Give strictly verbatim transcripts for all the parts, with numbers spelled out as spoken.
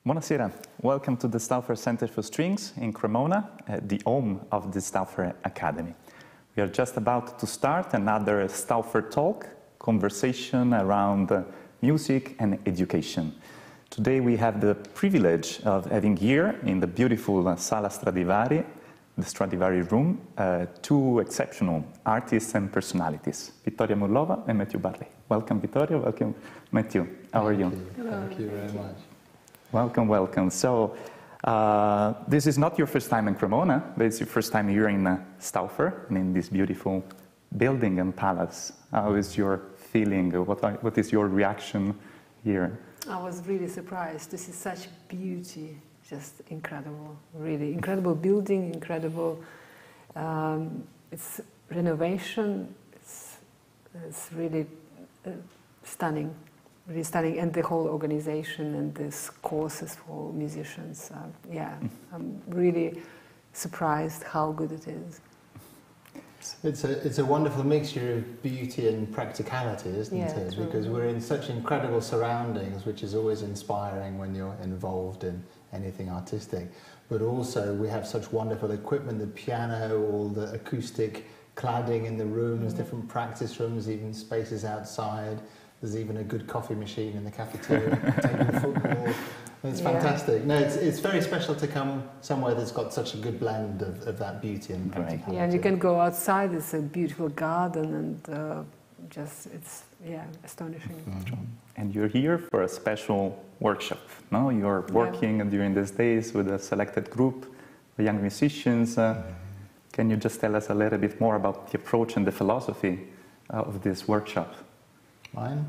Buonasera, welcome to the Stauffer Center for Strings in Cremona, uh, the home of the Stauffer Academy. We are just about to start another Stauffer Talk, conversation around uh, music and education. Today we have the privilege of having here in the beautiful uh, Sala Stradivari, the Stradivari room, uh, two exceptional artists and personalities, Viktoria Mullova and Matthew Barley. Welcome Viktoria, welcome Matthew. How are you? Thank you, Thank you very much. Welcome, welcome. So, uh, this is not your first time in Cremona, but it's your first time here in uh, Stauffer and in this beautiful building and palace. How is your feeling? What, are, what is your reaction here? I was really surprised. This is such beauty, just incredible, really. Incredible building, incredible, um, it's renovation, it's, it's really uh, stunning. Really stunning, and the whole organization and these courses for musicians. Uh, yeah, I'm really surprised how good it is. It's a it's a wonderful mixture of beauty and practicality, isn't yeah, it? true. Because we're in such incredible surroundings, which is always inspiring when you're involved in anything artistic. But also we have such wonderful equipment: the piano, all the acoustic cladding in the rooms, mm-hmm. different practice rooms, even spaces outside. There's even a good coffee machine in the cafeteria, taking football. It's yeah. fantastic. No, it's, it's very special to come somewhere that's got such a good blend of, of that beauty and practicality. Yeah, and you can go outside. It's a beautiful garden, and uh, just it's yeah astonishing. Mm-hmm. And you're here for a special workshop. No, you're working yeah. during these days with a selected group of young musicians. Uh, mm-hmm. Can you just tell us a little bit more about the approach and the philosophy uh, of this workshop? Mine?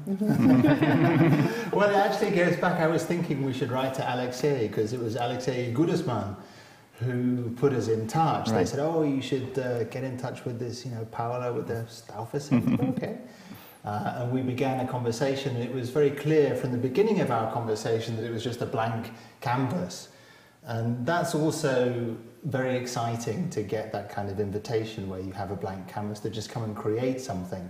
Well, it actually goes back. I was thinking we should write to Alexei, because it was Alexei Gudesman who put us in touch. Right. They said, oh, you should uh, get in touch with this, you know, Paolo with the Stauffer Center. Okay. Uh, and we began a conversation, and it was very clear from the beginning of our conversation that it was just a blank canvas. And that's also very exciting, to get that kind of invitation where you have a blank canvas to just come and create something.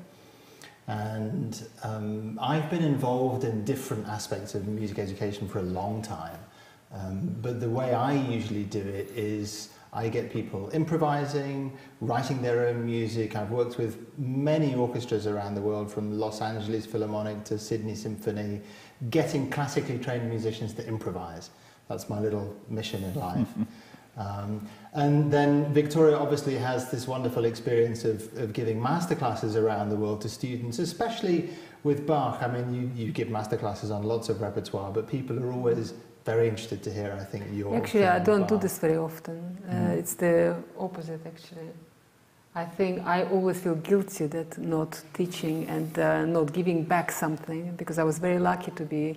And um, I've been involved in different aspects of music education for a long time, um, but the way I usually do it is I get people improvising, writing their own music. I've worked with many orchestras around the world, from Los Angeles Philharmonic to Sydney Symphony, getting classically trained musicians to improvise. That's my little mission in life. Um, and then Viktoria obviously has this wonderful experience of, of giving masterclasses around the world to students, especially with Bach. I mean, you, you give masterclasses on lots of repertoire, but people are always very interested to hear, I think, your Actually, I don't Bach. do this very often. Uh, mm. It's the opposite, actually. I think I always feel guilty that not teaching and uh, not giving back something, because I was very lucky to be,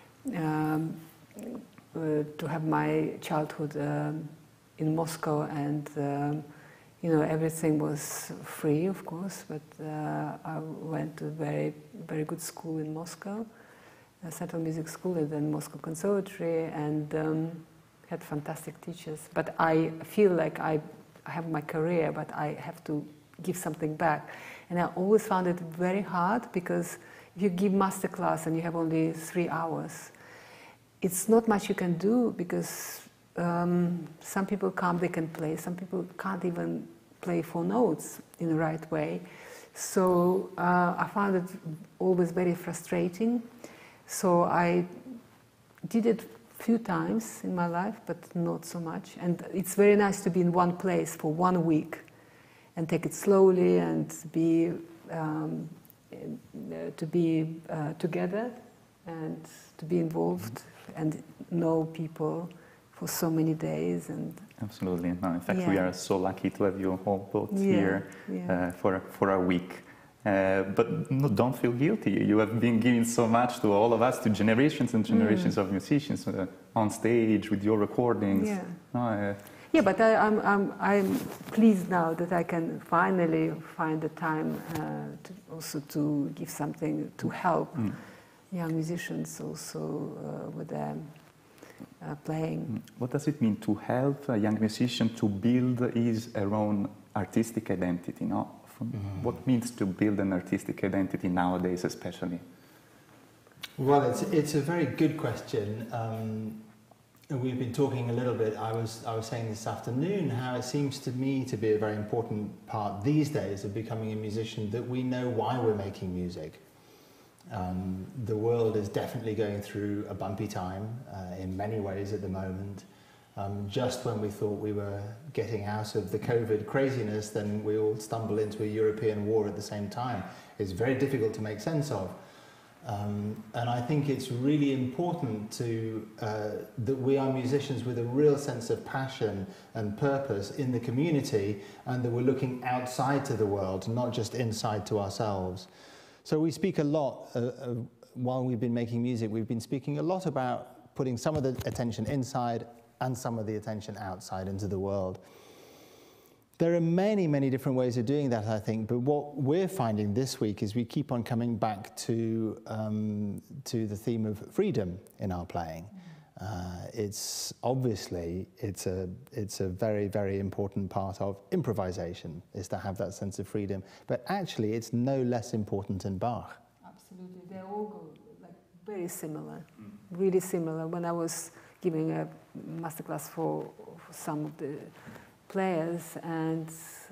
um, uh, to have my childhood um, in Moscow, and um, you know, everything was free, of course, but uh, I went to a very, very good school in Moscow, a Central Music School, and then Moscow Conservatory, and um, had fantastic teachers. But I feel like I, I have my career, but I have to give something back. And I always found it very hard, because if you give masterclass and you have only three hours, it's not much you can do, because Um, some people come, they can play, some people can't even play four notes in the right way. So uh, I found it always very frustrating. So I did it a few times in my life, but not so much. And it's very nice to be in one place for one week and take it slowly, and be um, to be uh, together and to be involved and know people for so many days. And absolutely. No, in fact, yeah. we are so lucky to have you all both yeah. here yeah. Uh, for for a week. Uh, but no, don't feel guilty. You have been giving so much to all of us, to generations and generations mm. of musicians uh, on stage with your recordings. Yeah. No, uh, yeah, but I, I'm I'm I'm pleased now that I can finally find the time uh, to also to give something to help mm. young musicians also uh, with their Uh, playing. What does it mean to help a young musician to build his or own artistic identity? No? Mm. What means to build an artistic identity nowadays, especially? Well, it's, it's a very good question. Um, And we've been talking a little bit, I was, I was saying this afternoon, how it seems to me to be a very important part these days of becoming a musician, that we know why we're making music. Um, the world is definitely going through a bumpy time uh, in many ways at the moment. Um, just when we thought we were getting out of the COVID craziness, then we all stumble into a European war at the same time. It's very difficult to make sense of. Um, and I think it's really important to, uh, that we are musicians with a real sense of passion and purpose in the community, and that we're looking outside to the world, not just inside to ourselves. So we speak a lot, uh, uh, while we've been making music, we've been speaking a lot about putting some of the attention inside and some of the attention outside into the world. There are many, many different ways of doing that, I think, but what we're finding this week is we keep on coming back to, um, to the theme of freedom in our playing. Uh, it's obviously, it's a, it's a very, very important part of improvisation, is to have that sense of freedom, but actually it's no less important in Bach. Absolutely, they all go like very similar, mm. really similar. When I was giving a masterclass for, for some of the players, and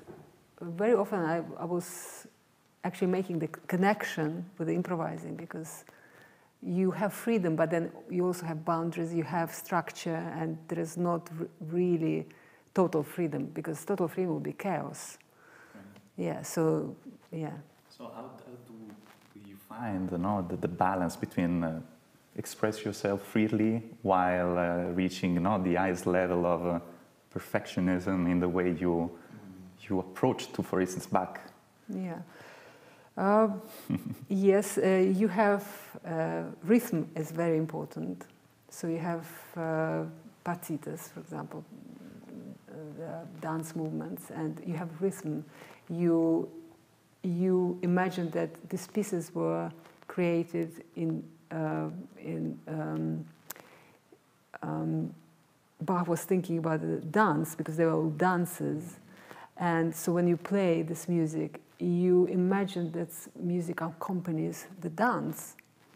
very often I, I was actually making the connection with the improvising, because you have freedom, but then you also have boundaries, you have structure, and there is not r really total freedom, because total freedom will be chaos. Right. Yeah, so, yeah. So how, how do you find you know, the, the balance between uh, express yourself freely while uh, reaching you know, the highest level of uh, perfectionism in the way you you approach to, for instance, Bach? Yeah. Uh, yes, uh, you have uh, rhythm is very important. So you have uh, partitas, for example, uh, dance movements, and you have rhythm. You you imagine that these pieces were created in uh, in. Um, um, Bach was thinking about the dance, because they were all dances, and so when you play this music, you imagine that music accompanies the dance.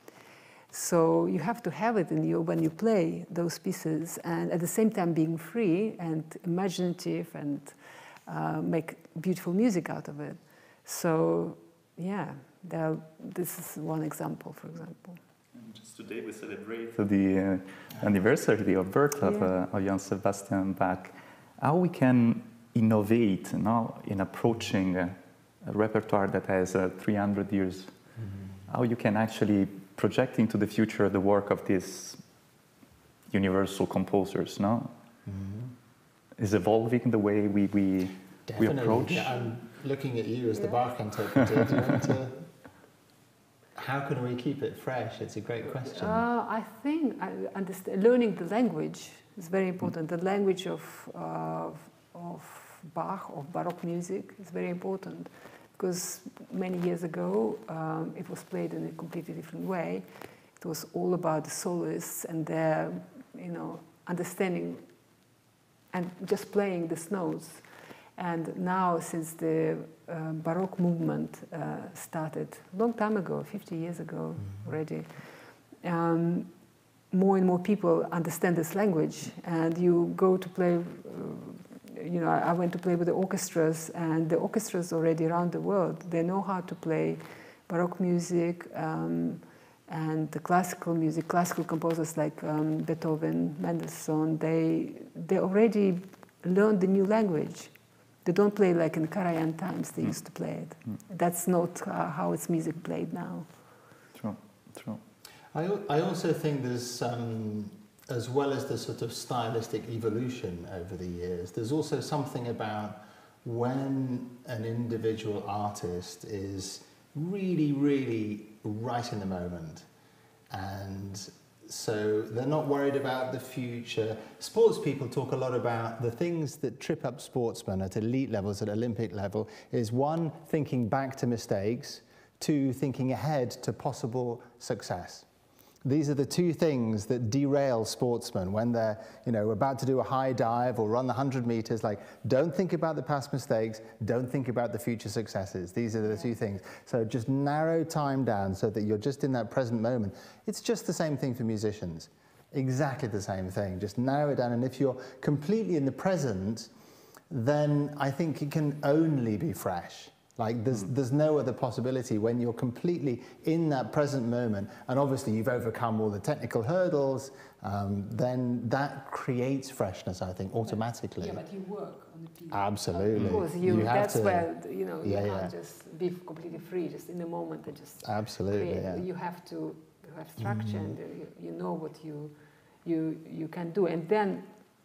So you have to have it in you when you play those pieces, and at the same time being free and imaginative, and uh, make beautiful music out of it. So yeah, there, this is one example, for example. Just today we celebrate the uh, anniversary of birth of, yeah. uh, of Johann Sebastian Bach. How we can innovate you know, in approaching a, a repertoire that has uh, three hundred years. Mm-hmm. How you can actually project into the future the work of these universal composers, no? Mm-hmm. Is evolving the way we, we, we approach? Yeah, I'm looking at you as yeah. the Bach interpreter. Do you want to... How can we keep it fresh? It's a great question. Uh, I think I understand, learning the language is very important. The language of, uh, of Bach, of Baroque music, is very important, because many years ago um, it was played in a completely different way. It was all about the soloists and their, you know, understanding and just playing the notes. And now, since the uh, Baroque movement uh, started a long time ago, fifty years ago mm-hmm. already, um, more and more people understand this language. And you go to play, uh, you know, I went to play with the orchestras, and the orchestras already around the world, they know how to play Baroque music um, and the classical music. Classical composers like um, Beethoven, Mendelssohn, they, they already learned the new language. They don't play like in Karajan times they mm. used to play it. Mm. That's not uh, how it's music played now. True, true. I, I also think there's, um, as well as the sort of stylistic evolution over the years, there's also something about when an individual artist is really, really right in the moment, and so they're not worried about the future. Sports people talk a lot about the things that trip up sportsmen at elite levels, at Olympic level, is one, thinking back to mistakes, two, thinking ahead to possible success. These are the two things that derail sportsmen when they're, you know, about to do a high dive or run the hundred meters. Like, don't think about the past mistakes, don't think about the future successes. These are the two things. So just narrow time down so that you're just in that present moment. It's just the same thing for musicians. Exactly the same thing. Just narrow it down, and if you're completely in the present, then I think it can only be fresh. Like there's mm. there's no other possibility when you're completely in that present moment, and obviously you've overcome all the technical hurdles. Um, then that creates freshness, I think, automatically. Yeah, but you work on the piece. Absolutely. Of course, you, you that's to, where you know you yeah, can't yeah. just be completely free, just in the moment and just absolutely. create. Yeah. You have to have structure, mm. and you, you know what you you you can do, and then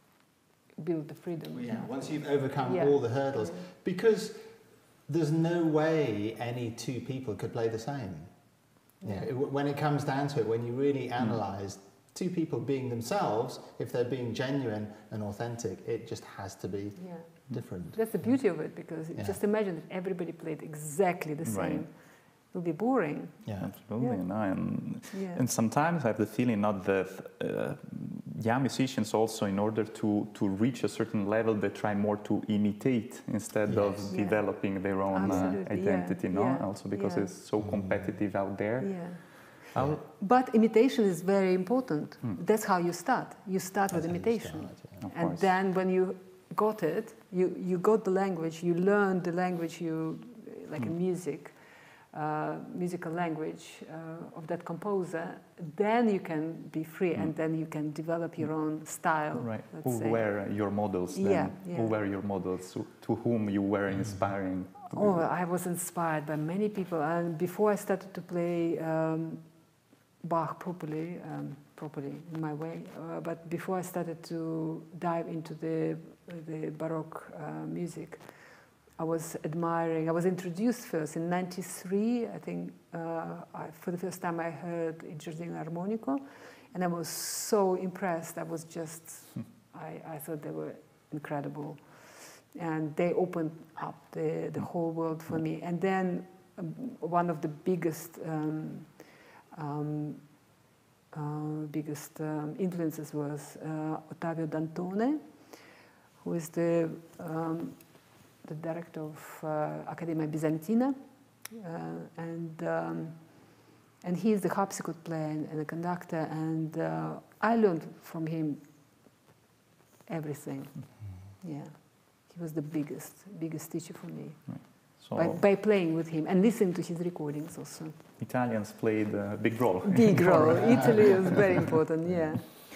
build the freedom. Yeah. Once you've overcome yeah. all the hurdles, yeah. because there's no way any two people could play the same. Yeah. You know, when it comes down to it, when you really analyse mm. two people being themselves, if they're being genuine and authentic, it just has to be yeah. different. That's the beauty of it, because yeah. just imagine if everybody played exactly the same. Right. It will be boring. Yeah, absolutely. Yeah. No, and, yeah. and sometimes I have the feeling not that uh, young musicians also, in order to, to reach a certain level, they try more to imitate instead yes. of yeah. developing their own uh, identity. Yeah. No, yeah. also because yeah. it's so competitive out there. Yeah. Yeah. But imitation is very important. Hmm. That's how you start. You start That's with imitation. Start, yeah. And then when you got it, you, you got the language, you learned the language, you like hmm. in music, uh, musical language uh, of that composer, then you can be free hmm. and then you can develop your own style. Right. Let's Who say. were your models then? Yeah, yeah. Who were your models? To whom you were inspiring? Oh, I was inspired by many people. And before I started to play um, Bach properly, um, properly in my way. Uh, but before I started to dive into the the Baroque uh, music, I was admiring. I was introduced first in ninety-three. I think uh, I, for the first time I heard Il Giardino Armonico, and I was so impressed. I was just, I, I thought they were incredible, and they opened up the the whole world for me. And then um, one of the biggest. Um, Um, uh, biggest um, influences was uh, Ottavio Dantone, who is the um, the director of uh, Accademia Bizantina, uh, and um, and he is the harpsichord player and, and a conductor, and uh, I learned from him everything. Mm-hmm. Yeah, he was the biggest biggest teacher for me. Right. So by, by playing with him and listening to his recordings also. Italians played a big role. Big role. Italy is very important, yeah.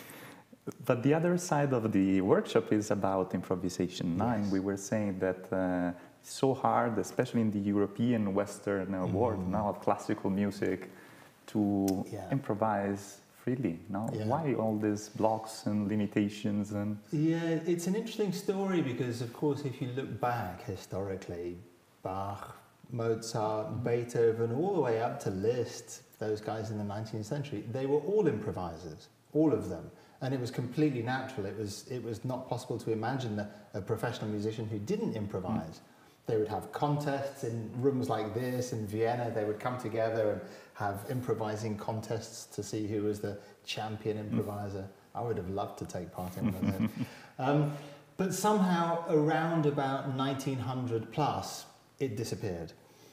But the other side of the workshop is about improvisation. Yes. And we were saying that uh, it's so hard, especially in the European Western uh, mm. world now of classical music, to yeah. improvise freely. No? Yeah. Why all these blocks and limitations? And yeah, it's an interesting story because, of course, if you look back historically, Bach, Mozart, mm-hmm. Beethoven, all the way up to Liszt, those guys in the nineteenth century, they were all improvisers, all of them. And it was completely natural. It was, it was not possible to imagine a, a professional musician who didn't improvise. Mm. They would have contests in rooms like this in Vienna. They would come together and have improvising contests to see who was the champion improviser. Mm. I would have loved to take part in one of those. Um, but somehow around about nineteen hundred plus, it disappeared.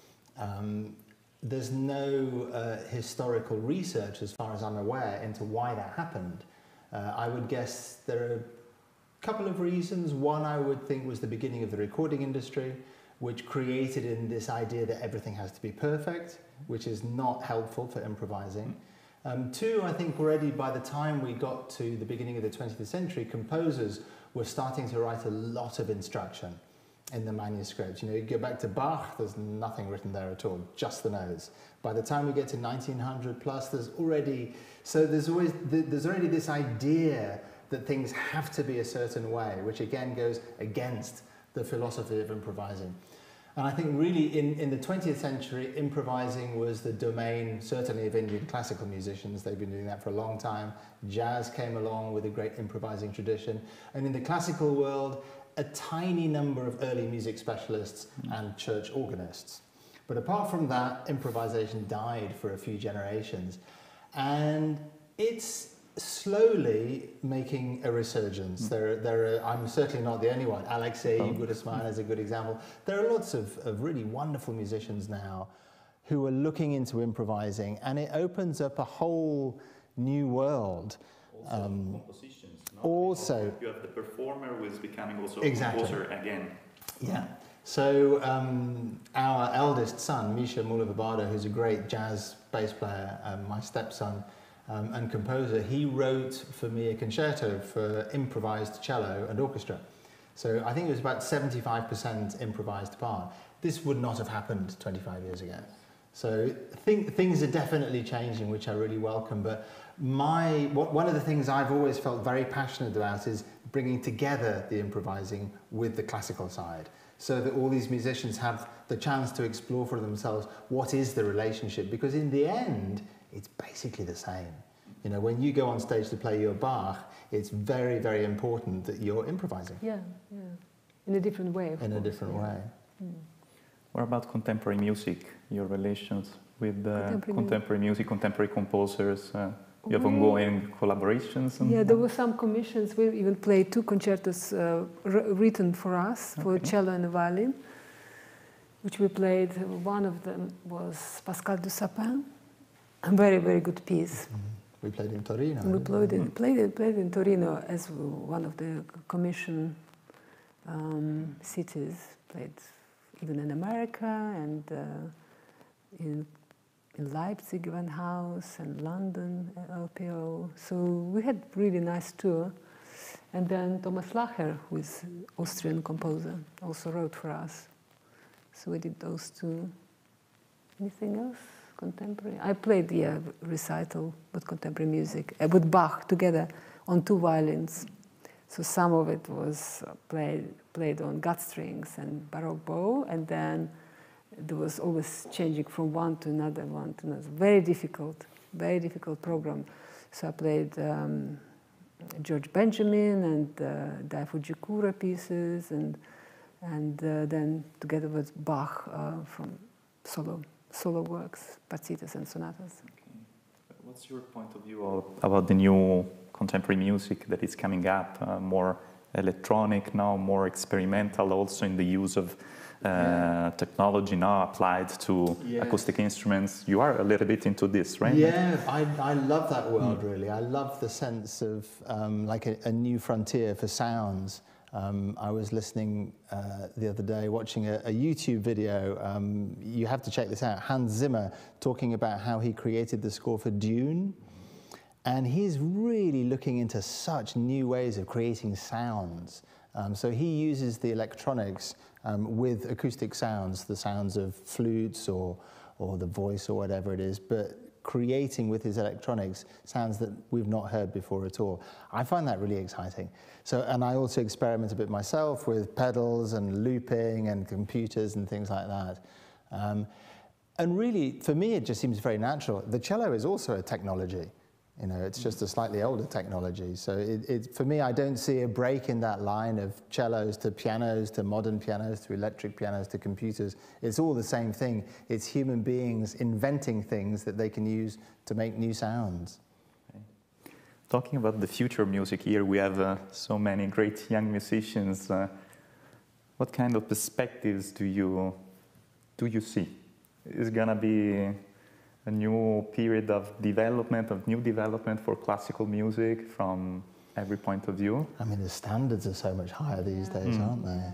Um, there's no uh, historical research, as far as I'm aware, into why that happened. Uh, I would guess there are a couple of reasons. One, I would think, was the beginning of the recording industry, which created in this idea that everything has to be perfect, which is not helpful for improvising. Um, two, I think already by the time we got to the beginning of the twentieth century, composers were starting to write a lot of instruction in the manuscript. You know, you go back to Bach, there's nothing written there at all, just the notes. By the time we get to nineteen hundred plus, there's already, so there's always, there's already this idea that things have to be a certain way, which again goes against the philosophy of improvising. And I think really in, in the twentieth century, improvising was the domain, certainly of Indian classical musicians. They've been doing that for a long time. Jazz came along with a great improvising tradition. And in the classical world, a tiny number of early music specialists mm. and church organists. But apart from that, improvisation died for a few generations. And it's slowly making a resurgence. Mm. There, there are, I'm certainly not the only one. Alexei oh. Gudesman is a good example. There are lots of, of really wonderful musicians now who are looking into improvising, and it opens up a whole new world Also um, compositions. Not also, you have the performer who is becoming also exactly. a composer again. Yeah. So um, our eldest son, Misha Mullova, who's a great jazz bass player, um, my stepson, um, and composer, he wrote for me a concerto for improvised cello and orchestra. So I think it was about seventy-five percent improvised part. This would not have happened twenty-five years ago. So think, things are definitely changing, which I really welcome. But my what, one of the things I've always felt very passionate about is bringing together the improvising with the classical side, so that all these musicians have the chance to explore for themselves what is the relationship. Because in the end, it's basically the same. You know, when you go on stage to play your Bach, it's very, very important that you're improvising. Yeah, yeah. In a different way. In a different yeah. way. Mm. What about contemporary music? Your relations with uh, contemporary, contemporary music, contemporary composers? Uh, you have well, ongoing collaborations? And yeah, there were some commissions. We even played two concertos uh, written for us, for okay. cello and violin, which we played. One of them was Pascal du Sapin, a very, very good piece. Mm. We played in Torino. We played in, played, in, played in Torino as one of the commission um, cities. Played even in America and uh, in, in Leipzig, one house, and London, L P O. So we had really nice tour. And then Thomas Lacher, who is Austrian composer, also wrote for us. So we did those two. Anything else? Contemporary? I played, yeah, recital with contemporary music, uh, with Bach together on two violins. So some of it was played played on gut strings and baroque bow, and then there was always changing from one to another, one to another. Very difficult, very difficult program. So I played um, George Benjamin and uh, Dai Fujikura pieces, and and uh, then together with Bach uh, from solo. solo works, partitas and sonatas. Okay. What's your point of view about the new contemporary music that is coming up, uh, more electronic now, more experimental, also in the use of uh, yeah. technology now applied to yeah. acoustic instruments? You are a little bit into this, right? Yeah, I, I love that world, mm. really. I love the sense of um, like a, a new frontier for sounds. Um, I was listening uh, the other day, watching a, a YouTube video. Um, you have to check this out. Hans Zimmer talking about how he created the score for Dune. And he's really looking into such new ways of creating sounds. Um, so he uses the electronics um, with acoustic sounds, the sounds of flutes or, or the voice or whatever it is, but creating with his electronics sounds that we've not heard before at all. I find that really exciting. So, and I also experiment a bit myself with pedals and looping and computers and things like that. Um, and really, for me, it just seems very natural. The cello is also a technology. You know, it's just a slightly older technology. So it, it, for me, I don't see a break in that line of cellos to pianos, to modern pianos, to electric pianos, to computers. It's all the same thing. It's human beings inventing things that they can use to make new sounds. Okay. Talking about the future music here, we have uh, so many great young musicians. Uh, what kind of perspectives do you, do you see? Is it gonna be a new period of development, of new development for classical music from every point of view? I mean, the standards are so much higher these yeah. days, mm. aren't they?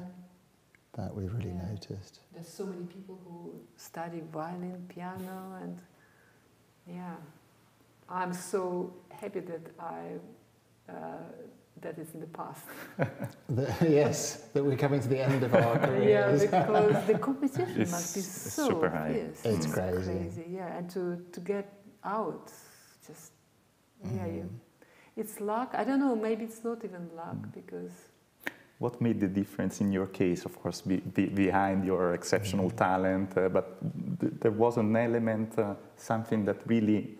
That we've really yeah. noticed. There's so many people who study violin, piano, and yeah. I'm so happy that I, uh, that it's in the past. the, yes, that we're coming to the end of our careers. Yeah, because the competition it's, must be it's so super high. fierce. It's, it's crazy. crazy. Yeah, and to, to get out, just, yeah, mm. you, it's luck. I don't know, maybe it's not even luck, mm. because... What made the difference in your case, of course, be, be behind your exceptional mm. talent, uh, but th there was an element, uh, something that really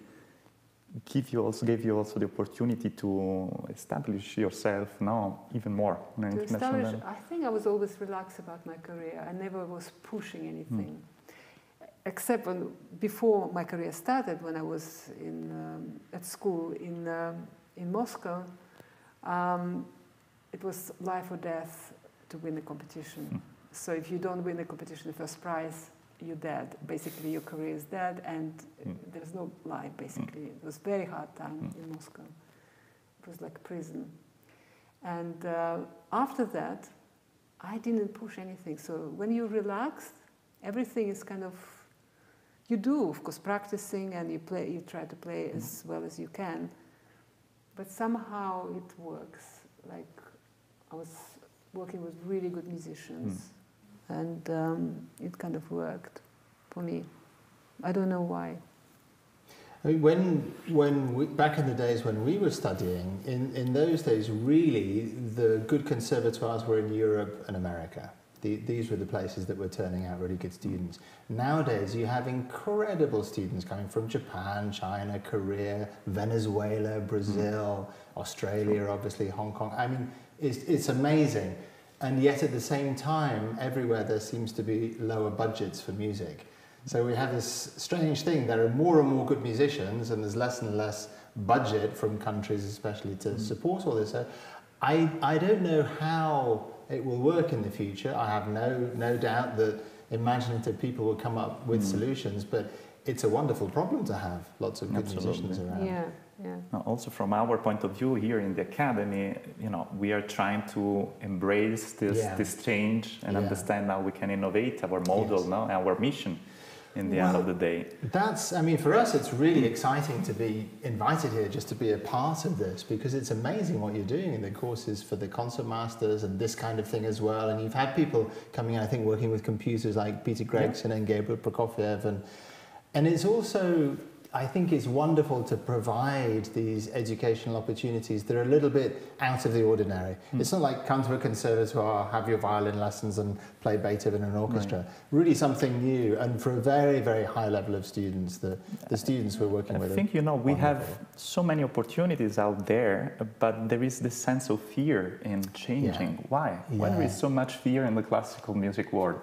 give you also, gave you also the opportunity to establish yourself now even more. To establish, I think I was always relaxed about my career. I never was pushing anything. Mm. Except when, before my career started, when I was in, um, at school in, um, in Moscow, um, it was life or death to win a competition. Mm. So if you don't win the competition, the first prize, you're dead. Basically, your career is dead, and mm. there's no life, basically. Mm. It was a very hard time mm. in Moscow. It was like prison. And uh, after that, I didn't push anything. So when you relax, everything is kind of, you do, of course, practicing, and you play, you try to play as well as you can. But somehow it works. Like, I was working with really good musicians, mm. and um, it kind of worked for me. I don't know why. I mean, when, when we, back in the days when we were studying, in, in those days, really, the good conservatoires were in Europe and America. The, these were the places that were turning out really good students. Nowadays, you have incredible students coming from Japan, China, Korea, Venezuela, Brazil, mm. Australia, obviously, Hong Kong. I mean, it's, it's amazing. And yet, at the same time, everywhere there seems to be lower budgets for music. So we have this strange thing, there are more and more good musicians, and there's less and less budget from countries especially to mm. support all this. So I, I don't know how it will work in the future. I have no, no doubt that imaginative people will come up with mm. solutions, but it's a wonderful problem to have, lots of good Absolutely. musicians around. Yeah, yeah. Now, also from our point of view here in the Academy, you know, we are trying to embrace this, yeah. this change and yeah. understand how we can innovate our model, yes. no? our mission. In the well, end of the day. That's, I mean, for us, it's really exciting to be invited here just to be a part of this, because it's amazing what you're doing in the courses for the concertmasters and this kind of thing as well. And you've had people coming in, I think, working with computers like Peter Gregson yeah. and Gabriel Prokofiev. And, and it's also, I think it's wonderful to provide these educational opportunities that are a little bit out of the ordinary. Mm. It's not like come to a conservatoire, have your violin lessons and play Beethoven in an orchestra. Right. Really something new, and for a very, very high level of students. The, the students we're working I with I think, you know, we wonderful. have so many opportunities out there, but there is this sense of fear in changing. Yeah. Why? Yeah. Why there is so much fear in the classical music world?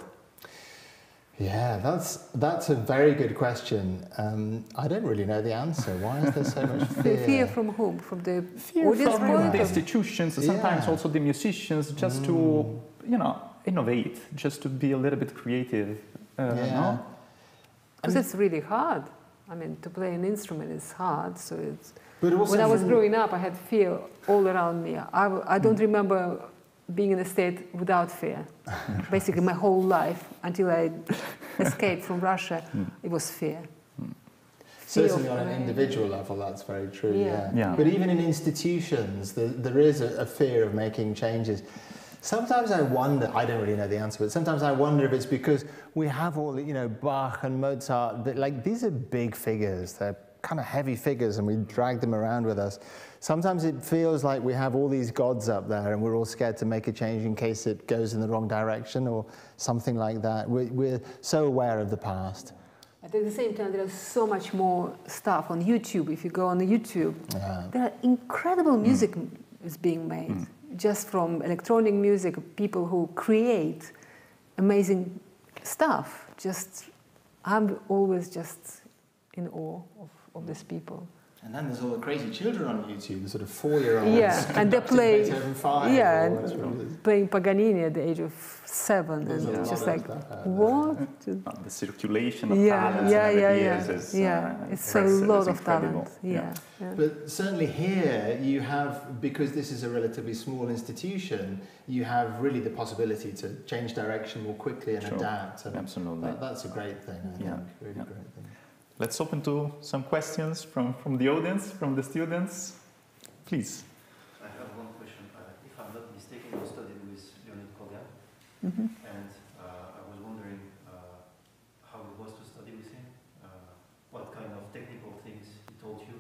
Yeah, that's that's a very good question. Um, I don't really know the answer. Why is there so much fear? Fear from whom? From the fear audience from point? the institutions, sometimes yeah. also the musicians, just mm. to, you know, innovate, just to be a little bit creative. Uh, yeah. no? Because it's really hard. I mean, to play an instrument is hard. So it's. But also when I was growing up, I had fear all around me. I, I don't mm. remember being in a state without fear. Basically, my whole life, until I escaped from Russia, mm. it was fear. Mm. Certainly on an individual level, that's very true, yeah. Yeah. yeah. But even in institutions, the, there is a, a fear of making changes. Sometimes I wonder, I don't really know the answer, but sometimes I wonder if it's because we have all, you know, Bach and Mozart, but like these are big figures, they're kind of heavy figures, and we drag them around with us. Sometimes it feels like we have all these gods up there and we're all scared to make a change in case it goes in the wrong direction or something like that. We're, we're so aware of the past. But at the same time, there's so much more stuff on YouTube. If you go on YouTube, yeah. there are incredible music mm. is being made. Mm. Just from electronic music, people who create amazing stuff. Just, I'm always just in awe of, of these people. And then there's all the crazy children on YouTube, the sort of four-year-olds. Yeah, and they play. Yeah, and playing Paganini at the age of seven, there's and just like what? Oh, the circulation of yeah, talents yeah, and yeah, ideas yeah. is yeah. Uh, it's a lot of incredible. talent. Yeah. Yeah. yeah. But certainly here you have, because this is a relatively small institution, you have really the possibility to change direction more quickly and sure. adapt. And absolutely. That, that's a great thing, I yeah. think. Really yeah. great thing. Let's open to some questions from, from the audience, from the students. Please. I have one question. Uh, if I'm not mistaken, you studied with Leonid Kogan, mm-hmm. and uh, I was wondering uh, how it was to study with him, uh, what kind of technical things he taught you.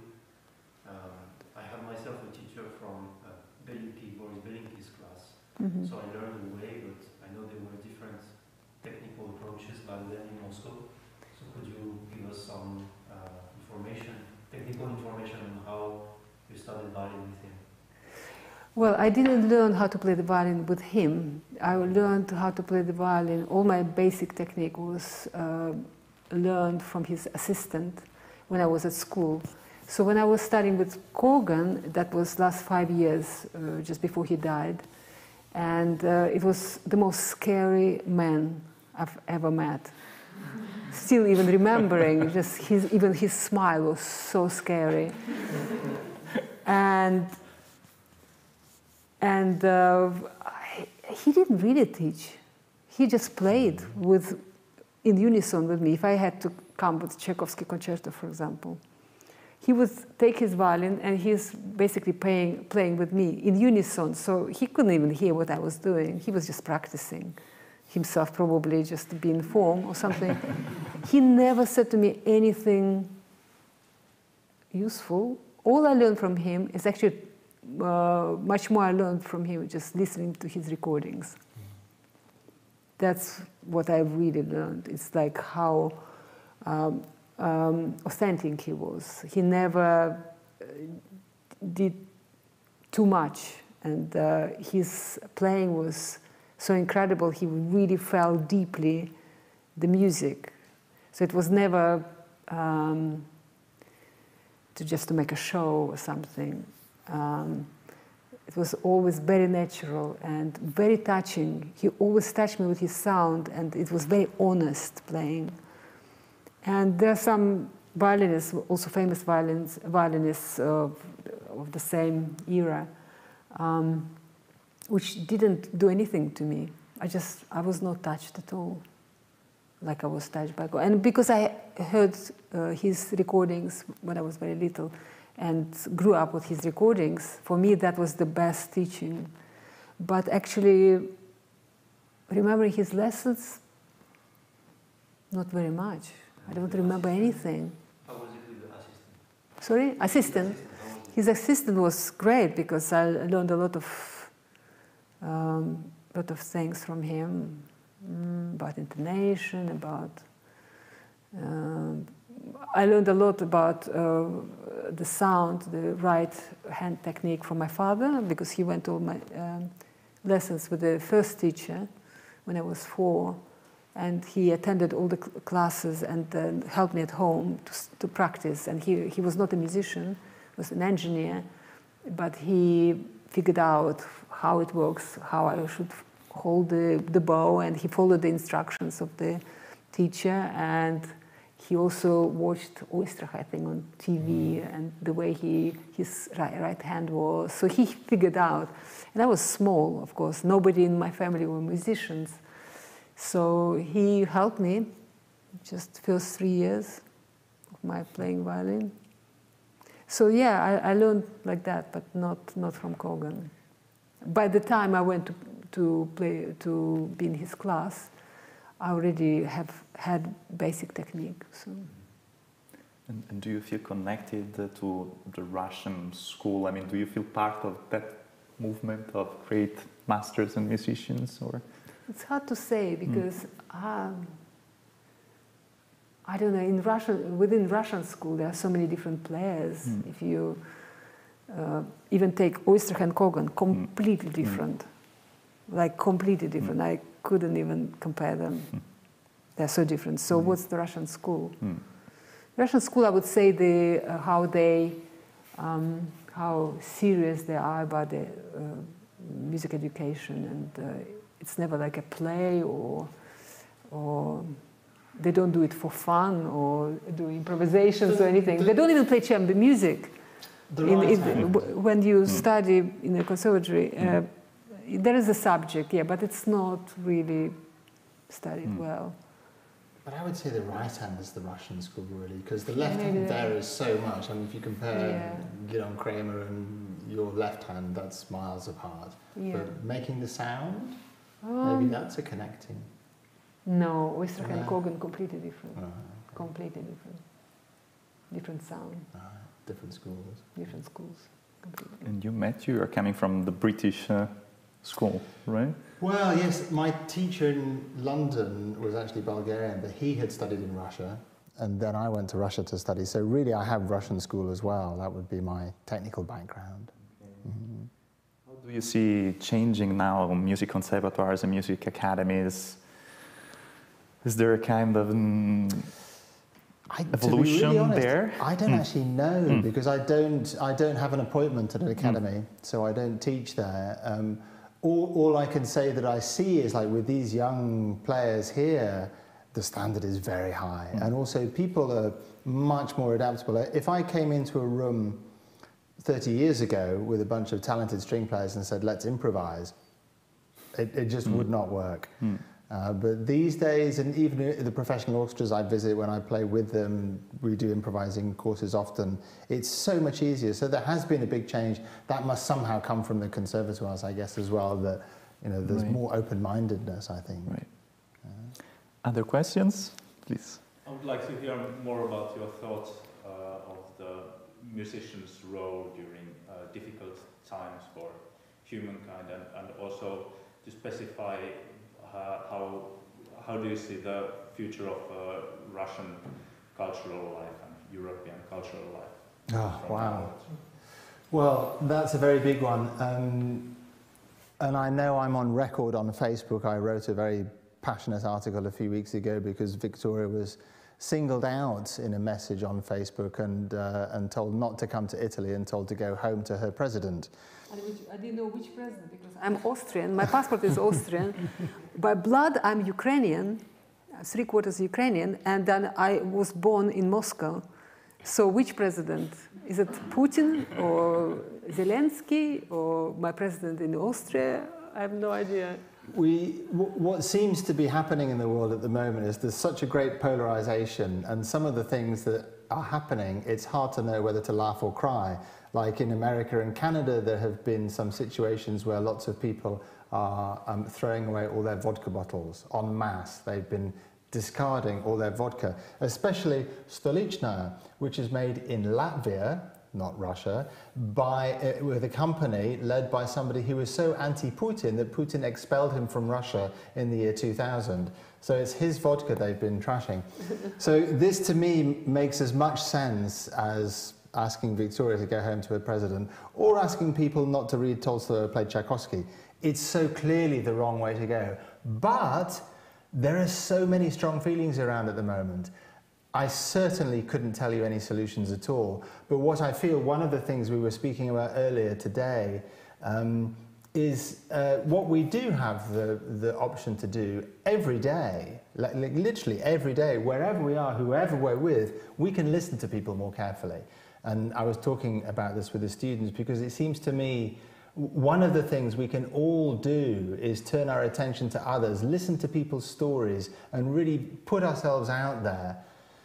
Um, I have myself a teacher from uh, Belinki, Boris Belinki's class, mm-hmm. so I learned a way, but I know there were different technical approaches back then in Moscow. So could you give us some uh, information, technical information on how you studied violin with him? Well, I didn't learn how to play the violin with him. I learned how to play the violin. All my basic technique was uh, learned from his assistant when I was at school. So when I was studying with Kogan, that was last five years, uh, just before he died, and uh, it was the most scary man I've ever met. Still even remembering, just his, even his smile was so scary. And And uh, he didn't really teach. He just played with, in unison with me. If I had to come with Tchaikovsky concerto, for example, he would take his violin and he's basically playing, playing with me in unison. So he couldn't even hear what I was doing. He was just practicing himself, probably just to be in form or something. He never said to me anything useful. All I learned from him is actually uh, much more I learned from him just listening to his recordings. That's what I really learned. It's like how um, um, authentic he was. He never uh, did too much, and uh, his playing was so incredible. He really felt deeply the music. So it was never um, to just to make a show or something. Um, it was always very natural and very touching. He always touched me with his sound, and it was very honest playing. And there are some violinists, also famous violins, violinists of, of the same era, um, which didn't do anything to me. I just, I was not touched at all, like I was touched by God. And because I heard uh, his recordings when I was very little and grew up with his recordings, for me that was the best teaching. But actually, remembering his lessons, not very much. I don't remember anything. How was it with the assistant? Sorry? Assistant? His assistant was great because I learned a lot of um, lot of things from him, mm, about intonation, about... Uh, I learned a lot about uh, the sound, the right hand technique from my father, because he went to all my um, lessons with the first teacher when I was four. And he attended all the cl classes and uh, helped me at home to, to practice. And he, he was not a musician, he was an engineer, but he figured out how it works, how I should hold the, the bow, and he followed the instructions of the teacher. And he also watched Oistrakh, I think, on T V, and the way he, his right, right hand was. So he figured out. And I was small, of course. Nobody in my family were musicians. So he helped me just first three years of my playing violin. So yeah, I, I learned like that, but not, not from Kogan. By the time I went to, to, play, to be in his class, I already have had basic technique. So. And, and do you feel connected uh, to the Russian school? I mean, do you feel part of that movement of great masters and musicians, or? It's hard to say because mm. um, I don't know. In Russian, within Russian school, there are so many different players. Mm. If you uh, even take Oistrakh and Kogan, completely mm. different, mm. like completely different. Mm. I couldn't even compare them. Mm. They're so different. So, mm. what's the Russian school? Mm. Russian school, I would say the uh, how they, um, how serious they are about the uh, music education, and. Uh, It's never like a play, or, or they don't do it for fun, or do improvisations the, or anything. The, they don't even play chamber music. In, in, when you mm. study in a conservatory, mm. uh, there is a subject, yeah, but it's not really studied mm. well. But I would say the right hand is the Russian school, really, because the left Maybe hand varies so much. I mean, if you compare yeah. Gidon Kramer and your left hand, that's miles apart. Yeah. But making the sound... Um, Maybe that's a connecting. No, Oistrakh yeah. and Kogan completely different. Oh, okay. Completely different. Different sound. Oh, different schools. Different schools. Completely. And you, Matthew, are coming from the British uh, school, right? Well, yes. My teacher in London was actually Bulgarian, but he had studied in Russia, and then I went to Russia to study. So really, I have Russian school as well. That would be my technical background. Okay. Mm-hmm. Do you see changing now music conservatoires and music academies? Is there a kind of um, I, evolution really honest, there? I don't mm. actually know mm. because I don't. I don't have an appointment at an academy, mm. so I don't teach there. Um, all, all I can say that I see is like with these young players here, the standard is very high, mm. and also people are much more adaptable. If I came into a room thirty years ago with a bunch of talented string players and said, let's improvise, it, it just mm. would not work. Mm. Uh, but these days, and even the professional orchestras I visit, when I play with them, we do improvising courses often, it's so much easier. So there has been a big change. That must somehow come from the conservatoires, I guess, as well, that you know, there's right. more open-mindedness, I think. Right. Uh, Other questions, please? I would like to hear more about your thoughts uh, of the musician's role during uh, difficult times for humankind, and, and also to specify uh, how how do you see the future of uh, Russian cultural life and European cultural life? Oh, wow. Well, that's a very big one. Um, and I know I'm on record on Facebook. I wrote a very passionate article a few weeks ago because Viktoria was singled out in a message on Facebook and, uh, and told not to come to Italy and told to go home to her president. And which, I didn't know which president because I'm Austrian. My passport is Austrian. By blood, I'm Ukrainian, three quarters Ukrainian, and then I was born in Moscow. So which president? Is it Putin or Zelensky or my president in Austria? I have no idea. We, what seems to be happening in the world at the moment is there's such a great polarization, and some of the things that are happening, it's hard to know whether to laugh or cry. Like in America and Canada, there have been some situations where lots of people are um, throwing away all their vodka bottles en masse. They've been discarding all their vodka, especially Stolichna, which is made in Latvia, not Russia, by, uh, with a company led by somebody who was so anti-Putin that Putin expelled him from Russia in the year two thousand. So it's his vodka they've been trashing. So this to me makes as much sense as asking Viktoria to go home to her president or asking people not to read Tolstoy or play Tchaikovsky. It's so clearly the wrong way to go. But there are so many strong feelings around at the moment. I certainly couldn't tell you any solutions at all, but what I feel, one of the things we were speaking about earlier today, um, is uh, what we do have the, the option to do every day, like, like literally every day, wherever we are, whoever we're with, we can listen to people more carefully. And I was talking about this with the students because it seems to me one of the things we can all do is turn our attention to others, listen to people's stories, and really put ourselves out there.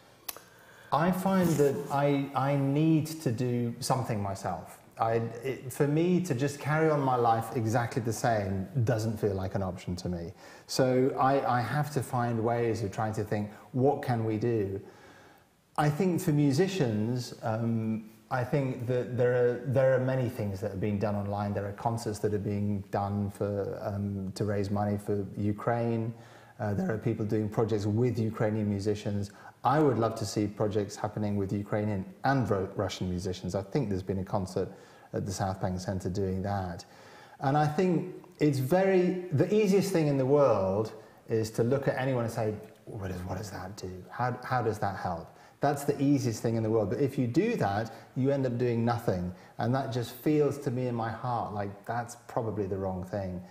I find that I, I need to do something myself. I, it, for me to just carry on my life exactly the same doesn't feel like an option to me. So I, I have to find ways of trying to think, what can we do? I think for musicians, um, I think that there are, there are many things that are being done online. There are concerts that are being done for, um, to raise money for Ukraine. Uh, there are people doing projects with Ukrainian musicians. I would love to see projects happening with Ukrainian and Russian musicians. I think there's been a concert at the Stauffer Center doing that. And I think it's very, the easiest thing in the world is to look at anyone and say, what, is, what does that do? How, how does that help? That's the easiest thing in the world. But if you do that, you end up doing nothing. And that just feels to me in my heart like that's probably the wrong thing.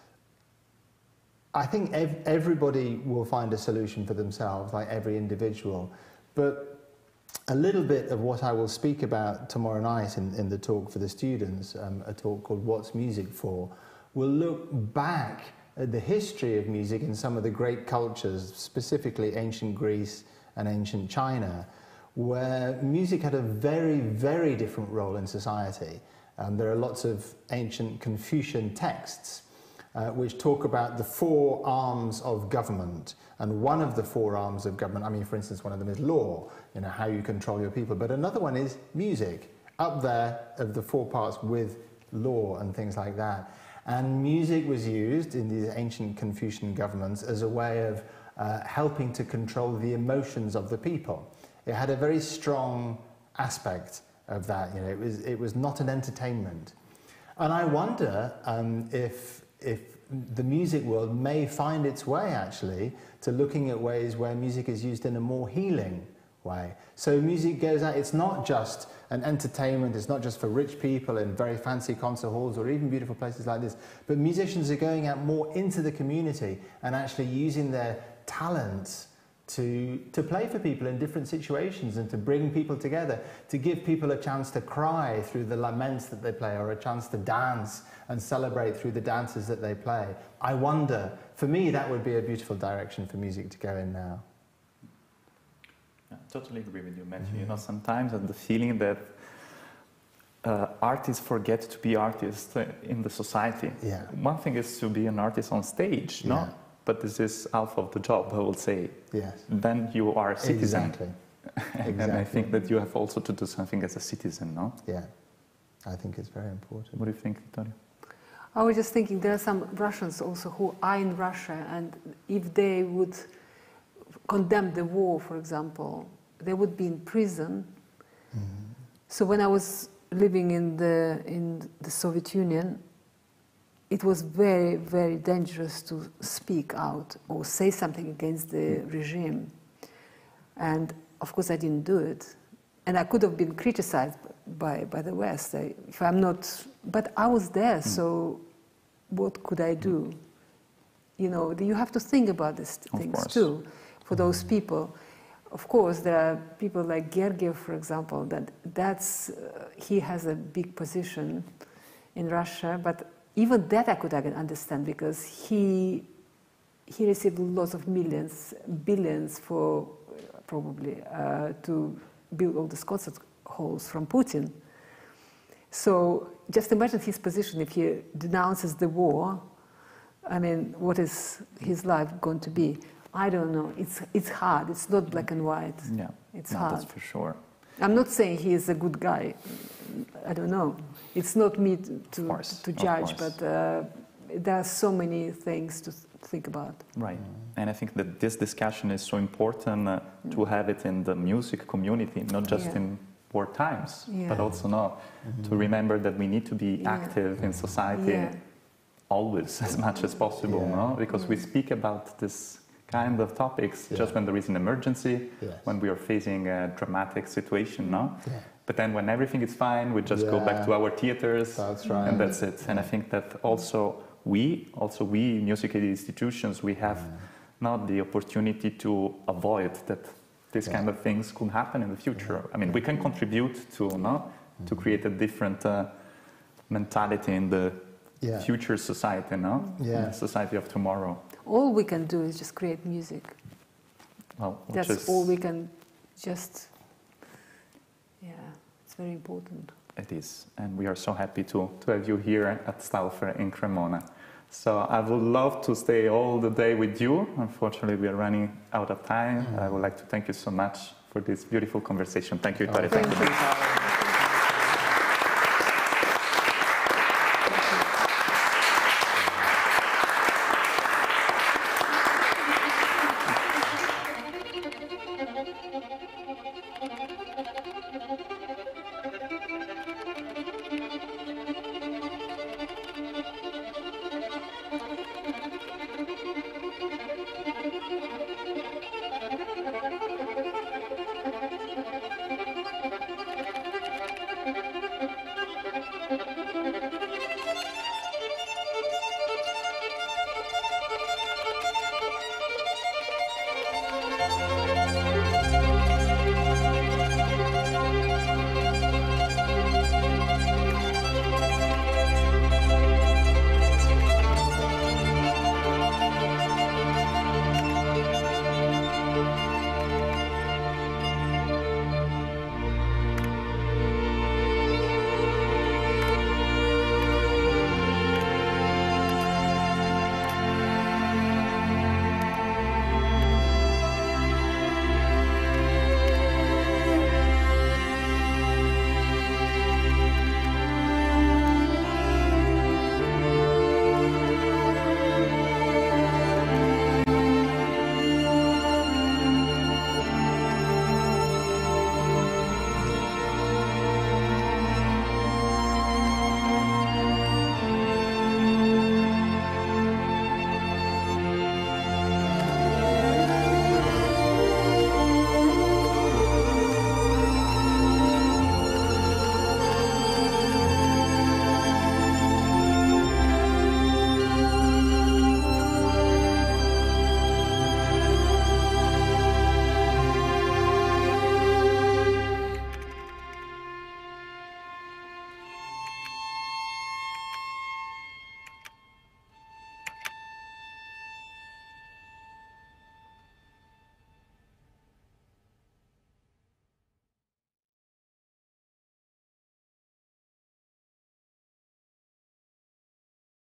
I think ev everybody will find a solution for themselves, like every individual. But a little bit of what I will speak about tomorrow night in, in the talk for the students, um, a talk called What's Music For, will look back at the history of music in some of the great cultures, specifically ancient Greece and ancient China, where music had a very, very different role in society. Um, there are lots of ancient Confucian texts Uh, which talk about the four arms of government. And one of the four arms of government, I mean, for instance, one of them is law, you know, how you control your people. But another one is music, up there of the four parts with law and things like that. And music was used in these ancient Confucian governments as a way of uh, helping to control the emotions of the people. It had a very strong aspect of that, you know, it was, it was not an entertainment. And I wonder um, if if the music world may find its way actually to looking at ways where music is used in a more healing way. So music goes out, it's not just an entertainment, it's not just for rich people in very fancy concert halls or even beautiful places like this, but musicians are going out more into the community and actually using their talents to, to play for people in different situations and to bring people together, to give people a chance to cry through the laments that they play or a chance to dance and celebrate through the dances that they play. I wonder, for me, that would be a beautiful direction for music to go in now. I totally agree with you, Matthew. Mm-hmm. You know, sometimes I have the feeling that uh, artists forget to be artists in the society. Yeah. One thing is to be an artist on stage, yeah. no? But this is half of the job, I will say. Yes. Then you are a citizen. Exactly. And exactly. I think that you have also to do something as a citizen, no? Yeah. I think it's very important. What do you think, Viktoria? I was just thinking there are some Russians also who are in Russia, and if they would condemn the war, for example, they would be in prison. Mm-hmm. So when I was living in the in the Soviet Union, it was very, very dangerous to speak out or say something against the regime. And of course I didn't do it. And I could have been criticized by, by the West I, if I'm not, but I was there, mm. so what could I do? You know, you have to think about these things too, for those people. Of course, there are people like Gergiev, for example, that that's, uh, he has a big position in Russia, but even that I could understand because he he received lots of millions, billions for probably uh, to build all these concert halls from Putin. So just imagine his position if he denounces the war. I mean, what is his life going to be? I don't know. It's it's hard. It's not black and white. Yeah, it's no, hard. That's for sure. I'm not saying he is a good guy. I don't know. It's not me to to, course, to judge, but uh, there are so many things to th think about. Right, mm. and I think that this discussion is so important uh, mm. to have it in the music community, not just yeah. in war times, yeah. but also now mm-hmm. to remember that we need to be yeah. active in society yeah. always as much as possible, yeah. no? Because yeah. we speak about this kind of topics yeah. just when there is an emergency, yes. when we are facing a dramatic situation, no? Yeah. But then when everything is fine, we just yeah. go back to our theaters, that's right. and that's it. And I think that also we, also we musical institutions, we have yeah. not the opportunity to avoid that this yeah. kind of things could happen in the future. Yeah. I mean, we can contribute to, no, mm-hmm. to create a different uh, mentality in the yeah. future society, no? Yeah. In the society of tomorrow. All we can do is just create music. Well, that's is, all we can just, yeah, it's very important. It is, and we are so happy to, to have you here at Stauffer in Cremona. So I would love to stay all the day with you. Unfortunately, we are running out of time. Mm. I would like to thank you so much for this beautiful conversation. Thank you, Viktoria. Oh, thank you.